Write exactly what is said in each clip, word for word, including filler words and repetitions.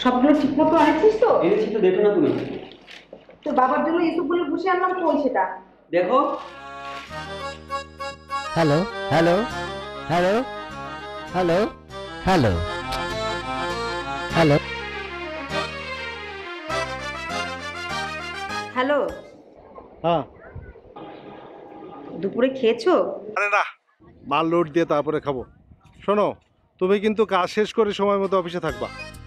সবগুলো ঠিক মতো আনছিস তো? এনেছি তো, দেখো না তুমি। তোর বাবার জন্য ইসবগুলো বসে আনলাম, কই সেটা দেখো। Hello hello hello hello hello hello hello. হ্যাঁ। দুপুরে খেয়েছো? আরে না, মাল লোড দিয়ে তারপরে খাবো। শোনো, তুমি কিন্তু কাজ শেষ করে সময় মতো অফিসে থাকবা।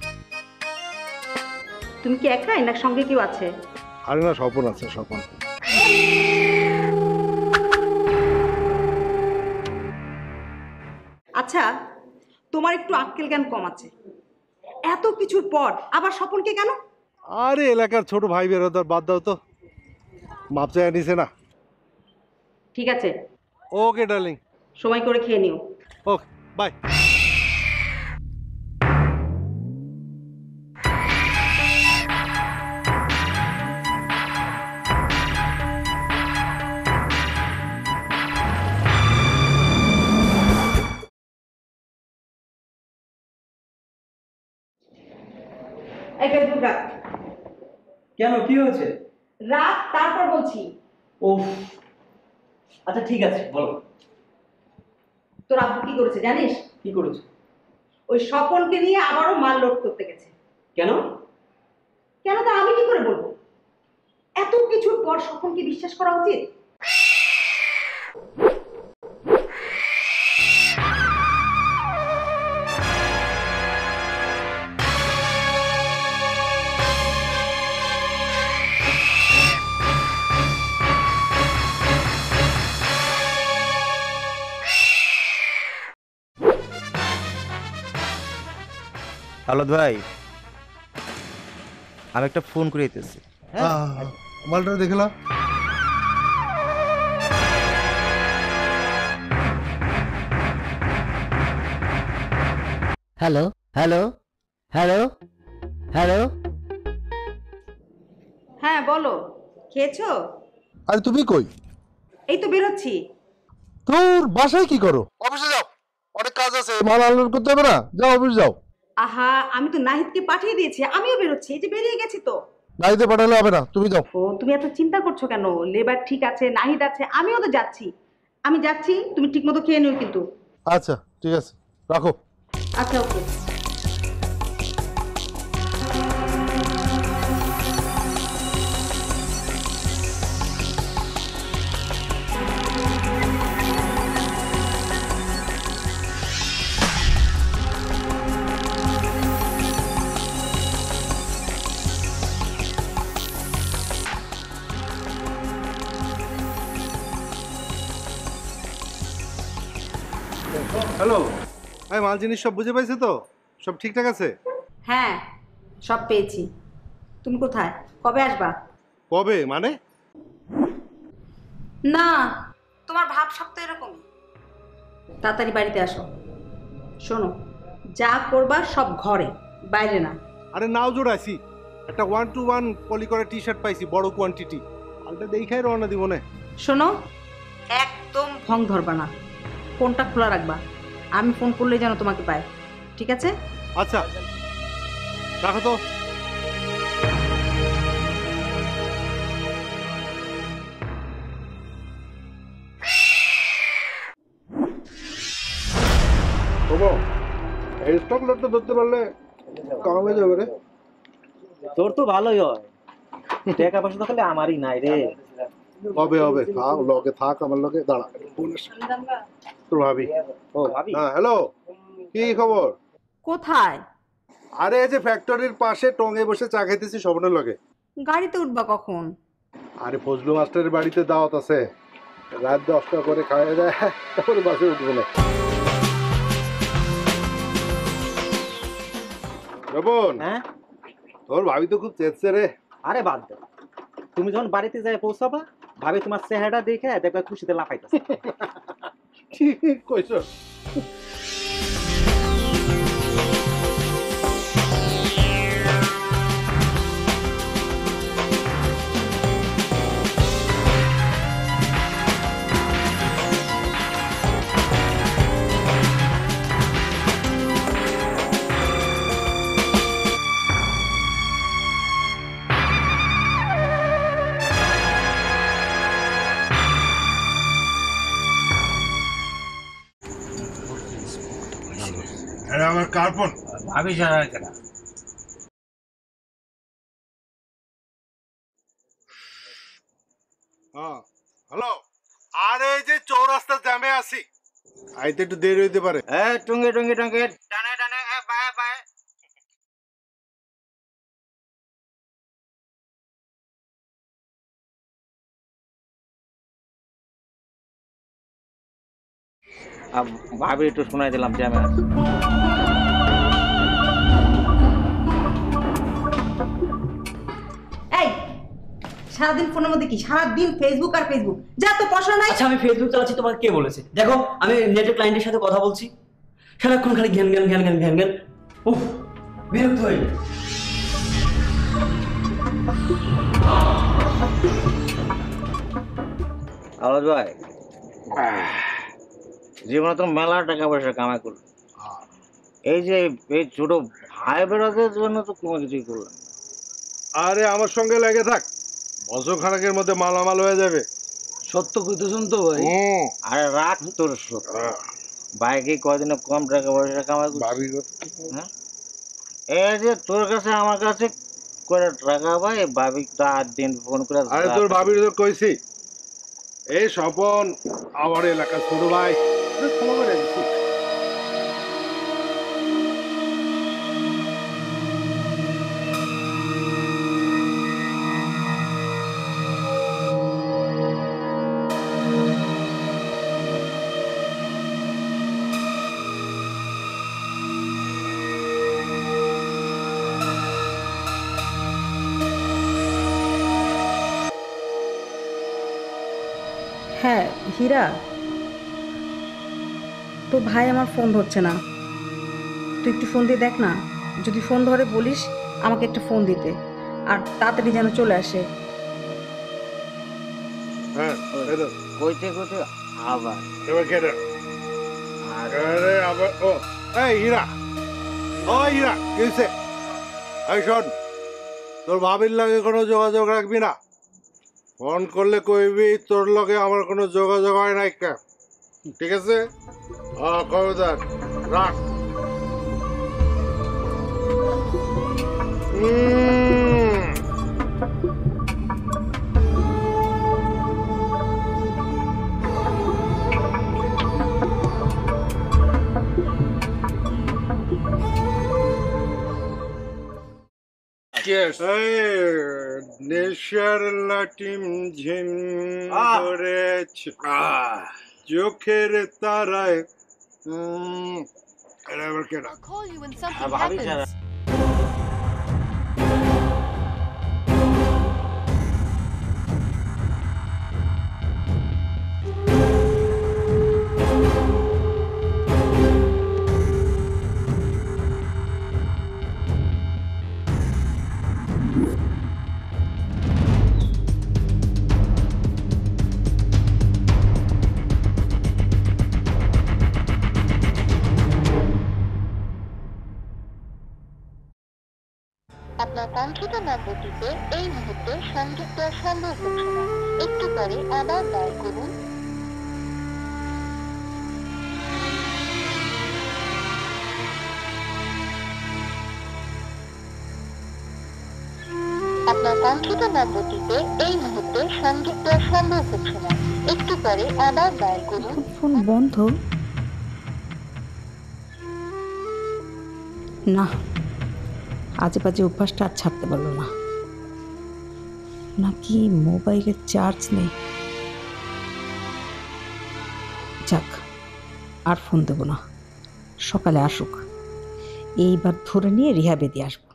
তুমি কি একাই না সঙ্গে কেউ আছে? আরে না, স্বপন আছে, স্বপন। আচ্ছা, তোমার একটু আক্কেল জ্ঞান কম আছে। এত কিছুর পর আবার স্বপনকে কেন? আরে এলাকার ছোট ভাই বেরোদার, বাদ দাও তো, মাপ চাই নিছে না। ঠিক আছে, ওকে ডার্লিং, সময় করে খেয়ে নিও। Okay bye. এই ফেসবুক রাখ। কেন, কি হয়েছে? রাত, তারপর বলছি। ও আচ্ছা ঠিক আছে, বলো। তোর আব্বু কি করেছে জানিস? কি করেছো? ওই স্বপনকে নিয়ে আবারও মাল লোড করতে গেছে। কেন? কেন তা আমি কি করে বলবো? এত কিছুর পর স্বপনকে বিশ্বাস করা উচিত? হ্যালো ভাই, আমি একটা ফোন করে দিতেছি। মালটা দেখলাম। হ্যালো হ্যালো হ্যালো হ্যালো হ্যাঁ বলো, খেয়েছো? আরে তুমি কই? এই তো বেরোচ্ছি। তোর বাসায় কি করো? অফিসে যাও, অনেক কাজ আছে, মাল আনলোড করতে হবে না? যাও অফিস যাও। আহা, আমি তো নাহিদকে পাঠিয়ে দিয়েছি, আমিও বেরোচ্ছি, এই যে বেরিয়ে গেছি তো। গাড়িতে পাঠালে হবে না, তুমি যাও। ও তুমি এত চিন্তা করছো কেন? লেবার ঠিক আছে, নাহিদ আছে, আমিও তো যাচ্ছি। আমি যাচ্ছি, তুমি ঠিক মতো খেয়ে নিও কিন্তু। আচ্ছা ঠিক আছে, রাখো। আচ্ছা ওকে। হ্যালো, এই মাল জিনিস সব বুঝে পাইছো তো? সব ঠিকঠাক আছে? হ্যাঁ, সব পেয়েছি। তুমি কোথায়, কবে আসবা? কবে মানে? না, তোমার ভাব সব তো এরকমই। তাড়াতাড়ি বাড়িতে আসো। শোনো, যা করবা সব ঘরে, বাইরে না। আরে নাও জোড়াইছি, একটা ওয়ান টু ওয়ান পলি করে টি শার্ট পাইছি, বড় কোয়ান্টিটি। আলটা দেখাই রওনা দিব না। শোনো, একদম ভং ধরবা না, ফোনটা খোলা রাখবা। আমি ফোন করলেই যেন তোমাকে পাই, ঠিক আছে? আচ্ছা রাখো তো। এই স্টক লটটা ধরতে পারলে কমে যাবে রে। তোর তো ভালোই হয়, টাকা পয়সা তো খালি আমারই নাই রে। হবে হবে, থাক লগে থাক, আমার লগে দাঁড়া। তোর ভাবি। ও ভাবি। হ্যাঁ হ্যালো, কি খবর? কোথায়? আরে এই যে ফ্যাক্টরির পাশে টঙে বসে চা খাইতেছি স্বপনের লগে। গাড়িতে উঠবা কখন? আরে ফজলু মাস্টারের বাড়িতে দাওয়াত আছে, রাত দশটা করে খাওয়া যায়, তারপরে বাসে উঠবো না। শ্রবণ, হ্যাঁ তোর ভাবি তো খুব চেয়েছে রে। আরে বাদ দে, তুমি যখন বাড়িতে যাই পৌঁছাবা, ভাবি তোমার চেহারা দেখে দেখবে খুশিতে লাফাইতেছে। ঠিক কইছো। আমার কার্পন ভাবি ছাড়া কেনা হ্যাঁ হ্যালো, আর এই যে চৌরাস্তা জ্যামে আছি, আইতে একটু দেরি হইতে পারে। এ টুঙ্গি টুঙ্গি টুঙ্গি টানে টানে এ বায়ে বায়ে ভাবি একটু শোনাই দিলাম জ্যামে আছে। এই সারাদিন ফোনের মধ্যে কি? সারাদিন ফেসবুক আর ফেসবুক, যা তো পড়াশোনা নাই। আচ্ছা আমি ফেসবুক চালাচ্ছি, তোমাকে কে বলেছে? দেখো আমি নেটের ক্লায়েন্টের সাথে কথা বলছি, সারাক্ষণ খালি জ্ঞান জ্ঞান জ্ঞান জ্ঞান জ্ঞান জ্ঞান। উফ, বিরক্ত হয়ে যায়। আওয়াজ ভাই, জীবনে তো মেলা টাকা পয়সা কামাই করলো, এই যে এই ছোট ভাই বেড়াদের জন্য তো কোনো কিছুই করলেন না। আরে আমার সঙ্গে লেগে থাক, বছর খানেকের মধ্যে মালামাল হয়ে যাবে। সত্য কইতেছেন তো ভাই? হুম, আরে রাখ তোর সত্য, ভাই কি কয়দিনে কম টাকা পয়সা কামাই করছে? ভাবি গো। হ্যাঁ? এই যে তোর কাছে আমার কাছে করে টাকা ভাই, ভাবি রাত দিন ফোন করে। আরে তোর ভাবির তো কইছি, এই স্বপন আমার এলাকা ছোট ভাই, ফলো করে দিছি। হ্যাঁ হীরা, তো ভাই আমার ফোন ধরছে না, তুই একটু ফোন দিয়ে দেখ না, যদি ফোন ধরে বলিস আমাকে একটা ফোন দিতে, আর তাড়াতাড়ি যেন চলে আসে। হ্যাঁ, এই তো, কইতে কইতে আবার এবার কেটে। আরে আবার ও, এই হীরা, ও হীরা, কি হইছে? এই শোন, তোর ভাবির লাগে কোনো যোগাযোগ রাখবি না, ফোন করলে কইবি তোর লগে আমার কোনো যোগাযোগ হয় নাই কা, ঠিক আছে? হ্যাঁ খবরদার, রাখ। উম, Cheers. এই নেশার লাটিম ঝিম আহ! ধরেছে চোখের তারায়। উম, এটা আবার কেডা? I'll call you when something ভাবি ছাড়া happens. আপনার কণ্ঠিত নম্বরটিতে এই মুহূর্তে সংযোগ দেওয়া সম্ভব হচ্ছে না, একটু পরে আবার ডায়াল করুন। আপনার কণ্ঠিত নম্বরটিতে এই মুহূর্তে সংযোগ দেওয়া সম্ভব হচ্ছে না, একটু পরে আবার ডায়াল করুন। ফোন বন্ধ না, আজে বাজে অভ্যাসটা আর ছাড়তে পারলো না, নাকি মোবাইলের চার্জ নেই। যাক, আর ফোন দেবো না, সকালে আসুক, এইবার ধরে নিয়ে রিহাবে দিয়ে আসবো।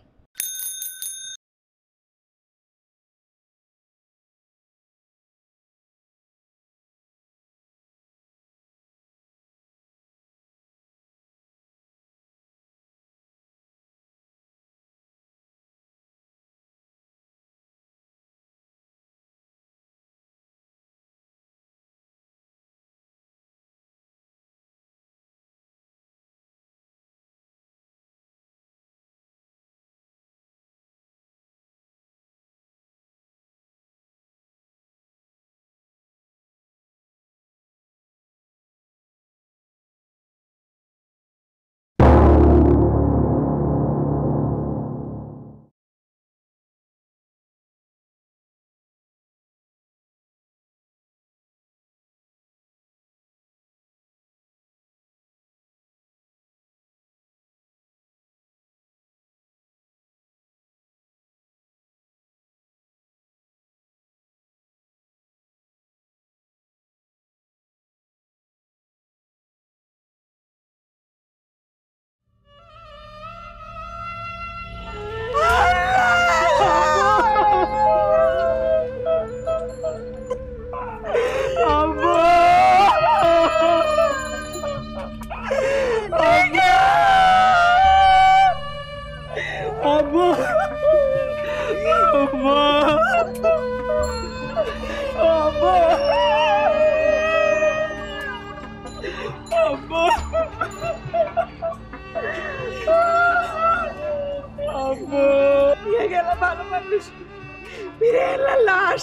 বিড়ালের লাশ।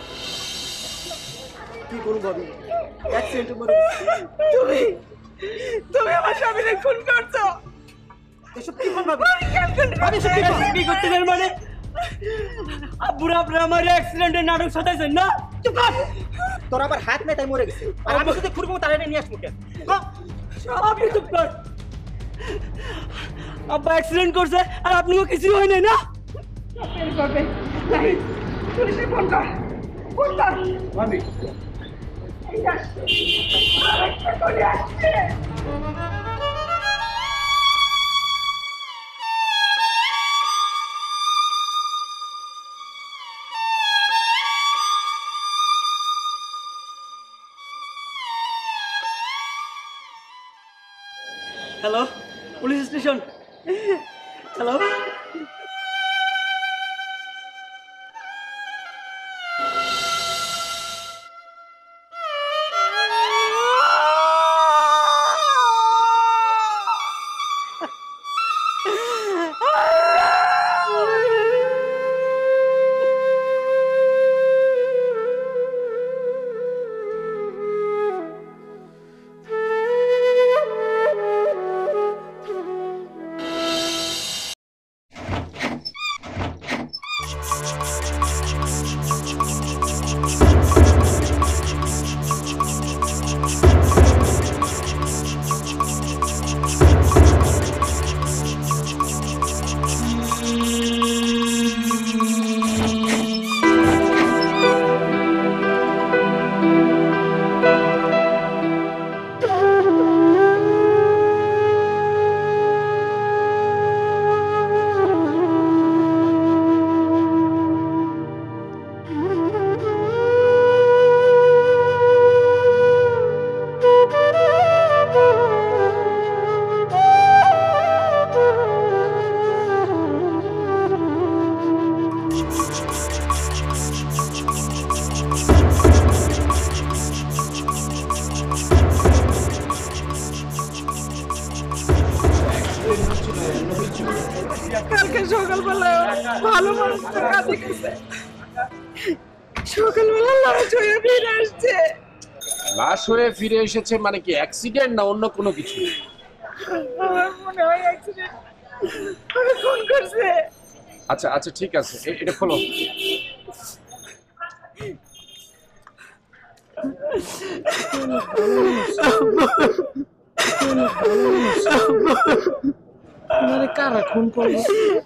কি করবো ভাবি, অ্যাক্সিডেন্টে মরে তুমি তুমি আমার স্বামীকে খুন করছো। এসব কি বল ভাবি? ভাবি এসব কি বল? কি করতে চান মানে? আব্বুরা আপনারা আমার অ্যাক্সিডেন্টের নাটক সাজাইছেন না? চুপ কর। তোর আবার হাত নাই তাই মরে গেছে, আর আমি যদি খুরবো তার এটা নিয়ে আসবো কেন? আপনি চুপ কর। আব্বা অ্যাক্সিডেন্ট করছে আর আপনিও কিছু হয় নাই না? করবে নাই, পুলিশে ফোন কর, ফোন কর। ভাবি এই আসছে, আরেকটা করে আসছে। Hello, police station. হ্যালো, কালকে সকালবেলা ভালো মানুষটা কাজে গেছে, সকালবেলা লাশ হয়ে ফিরে আসছে। লাশ হয়ে ফিরে এসেছে মানে কি অ্যাক্সিডেন্ট না অন্য কোনো কিছু? আমার মনে হয় অ্যাক্সিডেন্ট, আমি খুন করছে। আচ্ছা আচ্ছা ঠিক আছে, এ- এটা খোলো। কারা খুন করলো?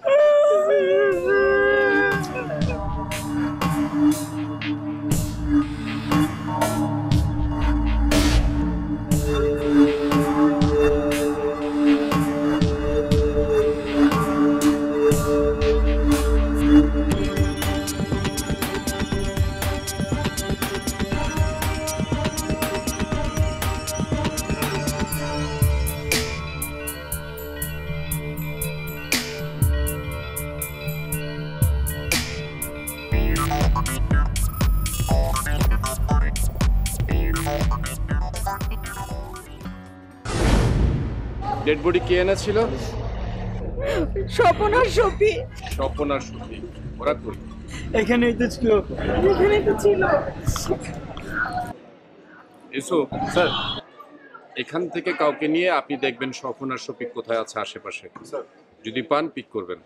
ডেড বডি কে এনেছিল? স্বপন আর সফি। স্বপন আর সফি, ওরা কই? এখানেই তো ছিল। এখানে তো ছিল। এসো স্যার, এখান থেকে কাউকে নিয়ে আপনি দেখবেন স্বপন আর শফিক কোথায় আছে আশেপাশে। যদি পান পিক করবেন।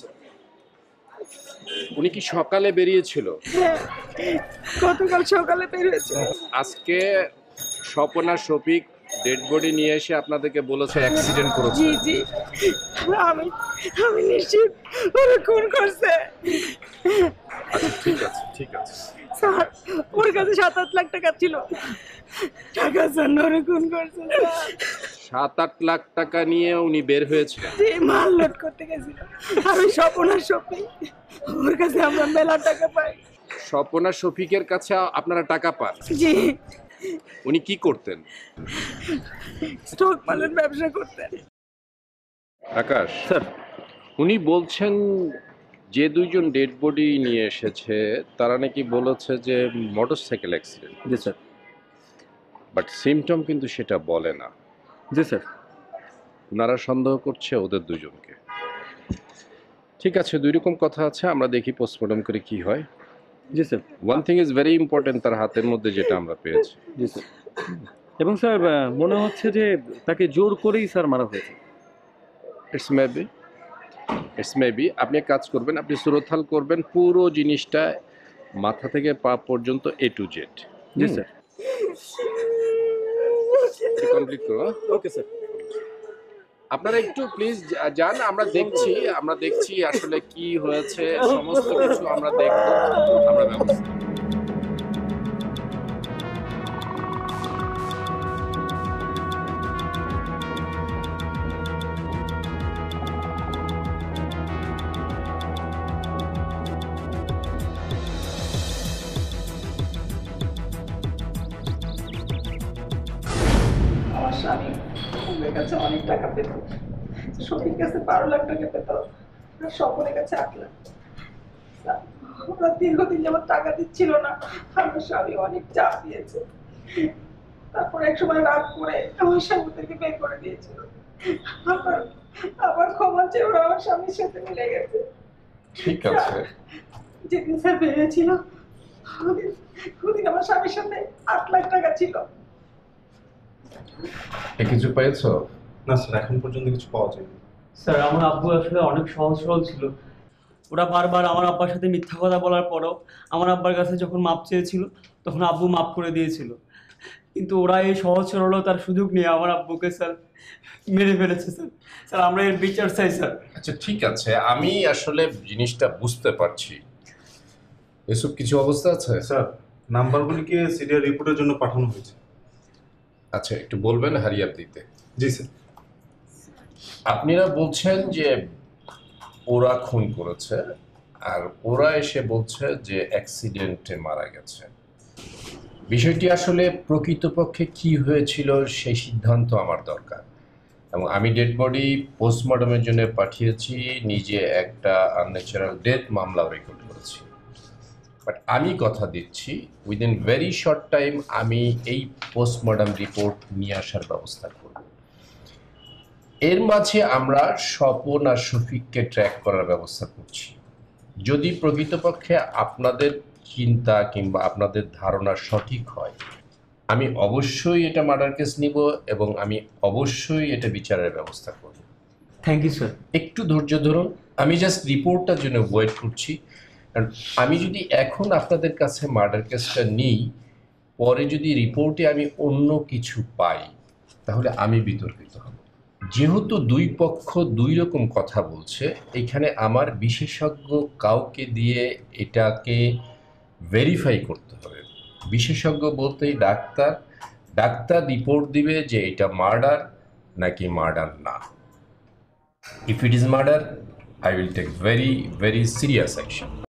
উনি কি সকালে বেরিয়েছিল? গতকাল সকালে বের হয়েছে। আজকে স্বপন আর শফিক ডেড বডি নিয়ে এসে আপনাদেরকে বলেছে অ্যাক্সিডেন্ট করেছে। জি জি, আমি আমি নিশ্চিত ওরা খুন করছে। আচ্ছা ঠিক আছে ঠিক আছে। স্যার, ওর কাছে সাত আট লাখ টাকা ছিল, টাকার জন্য ওরা খুন করছে। সাত আট লাখ টাকা নিয়ে উনি বের হয়েছে। যে মাল লোড করতে গেছিল, আমি স্বপন আর সফি, ওর কাছে আমরা মেলা টাকা পাই। স্বপন আর শফিকের কাছে আপনারা টাকা পান? জি। উনি কি করতেন? স্টক মালের ব্যবসা করতেন। আকাশ স্যার, উনি বলছেন যে দুইজন ডেড বডি নিয়ে এসেছে তারা নাকি বলেছে যে মোটরসাইকেল অ্যাক্সিডেন্ট। জি স্যার। বাট সিমটম কিন্তু সেটা বলে না। জি স্যার। ওনারা সন্দেহ করছে ওদের দুজনকে। ঠিক আছে, দুই রকম কথা আছে, আমরা দেখি পোস্টমর্টম করে কি হয়। জি sir. One thing is very important, তার হাতের মধ্যে যেটা আমরা পেয়েছি। জি স্যার। এবং স্যার মনে হচ্ছে যে তাকে জোর করেই স্যার মারা হয়েছে। It's maybe, it's maybe. আপনি এক কাজ করবেন, আপনি সুরতহাল করবেন পুরো জিনিসটা মাথা থেকে পা পর্যন্ত এ টু জেড। জি স্যার। কমপ্লিট করো। Okay sir. আপনারা একটু প্লিজ যান, আমরা দেখছি, আমরা দেখছি আসলে কি হয়েছে, সমস্ত কিছু আমরা দেখব, আমরা ব্যবস্থা। আমার স্বামী ওদের কাছে অনেক টাকা পেত, সবার কাছে বারো লাখ টাকা পেত, আর সকলের কাছে আট লাখ। ওরা দীর্ঘদিন যেমন টাকা দিচ্ছিল না, আমার স্বামী অনেক চাপ দিয়েছে। তারপর এক সময় রাগ করে আমার স্বামী ওদেরকে বের করে দিয়েছিল। আবার আবার ক্ষমা চেয়ে ওরা আমার স্বামীর সাথে মিলে গেছে। ঠিক আছে, যেদিন স্যার বেরিয়েছিল ওদিন ওদিন আমার স্বামীর সাথে আট লাখ টাকা ছিল। কিছু পেয়েছো? না স্যার, এখন পর্যন্ত কিছু পাওয়া যায়নি। স্যার আমার আব্বু আসলে অনেক সহজ সরল ছিল। ওরা বারবার আমার আব্বার সাথে মিথ্যা কথা বলার পরেও আমার আব্বার কাছে যখন মাপ চেয়েছিল তখন আব্বু মাপ করে দিয়েছিল, কিন্তু ওরা এই সহজ সরলতার সুযোগ নিয়ে আমার আব্বুকে স্যার মেরে ফেলেছে। স্যার স্যার আমরা এর বিচার চাই স্যার। আচ্ছা ঠিক আছে, আমি আসলে জিনিসটা বুঝতে পারছি। এসব কিছু অবস্থা আছে স্যার, নাম্বারগুলিকে সিরিয়াল রিপোর্টের জন্য পাঠানো হয়েছে। আচ্ছা একটু বলবেন হারিয়াপ দিতে। জি স্যার। আপনারা বলছেন যে ওরা খুন করেছে, আর ওরা এসে বলছে যে অ্যাক্সিডেন্টে মারা গেছে। বিষয়টি আসলে প্রকৃতপক্ষে কি হয়েছিল সেই সিদ্ধান্ত আমার দরকার, এবং আমি ডেড বডি পোস্টমর্টমের জন্য পাঠিয়েছি, নিজে একটা আনন্যাচারাল ডেথ মামলাও রেকর্ড করেছি। বাট আমি কথা দিচ্ছি উইদিন ভেরি শর্ট টাইম আমি এই পোস্টমর্টম রিপোর্ট নিয়ে আসার ব্যবস্থা করব। এর মাঝে আমরা স্বপন আর শফিককে ট্র্যাক করার ব্যবস্থা করছি। যদি প্রকৃতপক্ষে আপনাদের চিন্তা কিংবা আপনাদের ধারণা সঠিক হয়, আমি অবশ্যই এটা মার্ডার কেস নিব এবং আমি অবশ্যই এটা বিচারের ব্যবস্থা করব। Thank you sir. একটু ধৈর্য ধরুন, আমি জাস্ট রিপোর্টটার জন্য ওয়েট করছি। কারণ আমি যদি এখন আপনাদের কাছে মার্ডার কেসটা নিই, পরে যদি রিপোর্টে আমি অন্য কিছু পাই তাহলে আমি বিতর্কিত হব। যেহেতু দুই পক্ষ দুই রকম কথা বলছে, এখানে আমার বিশেষজ্ঞ কাউকে দিয়ে এটাকে ভেরিফাই করতে হবে। বিশেষজ্ঞ বলতেই ডাক্তার, ডাক্তার রিপোর্ট দিবে যে এটা মার্ডার নাকি মার্ডার না। If it is murder, I will take very, very serious action.